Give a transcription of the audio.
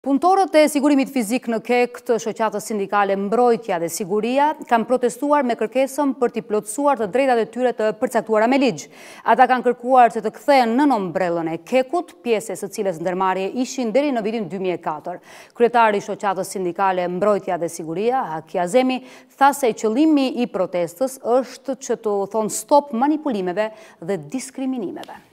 Punëtorët e sigurimit fizik në KEK të shoqatës sindikale Mbrojtja dhe Siguria kanë protestuar me kërkesën për t'i plotësuar të drejtat e tyre të përcaktuara me ligj. Ata kanë kërkuar se të kthehen në ombrellën e KEK-ut, pjesës së cilës ndërmarrje ishin deri në vitin 2004. Kryetari i shoqatës sindikale Mbrojtja dhe Siguria, Haki Azemi, tha se qëllimi i protestës është që të thonë stop manipulimeve dhe diskriminimeve.